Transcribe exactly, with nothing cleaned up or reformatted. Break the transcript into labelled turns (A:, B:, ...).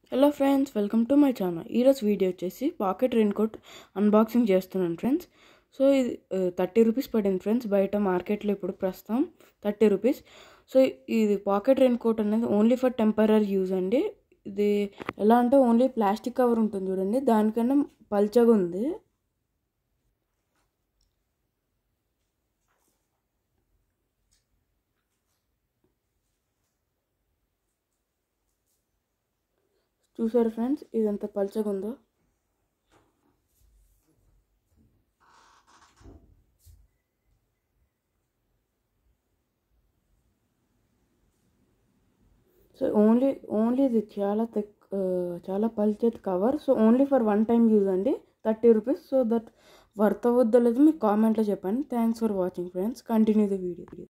A: Hello friends, welcome to my channel. ఈరోజు video వచ్చేసి pocket raincoat unboxing చేస్తున్నాను friends. So ఇది థర్టీ రూపీస్ పడింది ఫ్రెండ్స్, బయట మార్కెట్లో ఇప్పుడు ప్రస్తుతం థర్టీ రూపీస్. సో ఇది పాకెట్ రెయిన్కోట్ అనేది ఓన్లీ ఫర్ టెంపరీ యూజ్ అండి. ఇది ఎలా అంటే ఓన్లీ ప్లాస్టిక్ కవర్ ఉంటుంది చూడండి, దానికన్నా పల్చగా ఉంది. చూసారు ఫ్రెండ్స్, ఇది ఎంత పల్చగా ఉందో. సో ఓన్లీ ఓన్లీ ఇది చాలా థిక్ చాలా పల్చటి cover. So only for one time use అండి, thirty rupees. So that worth అవుద్దో లేదో మీకు కామెంట్లో చెప్పండి. Thanks for watching friends. Continue the video.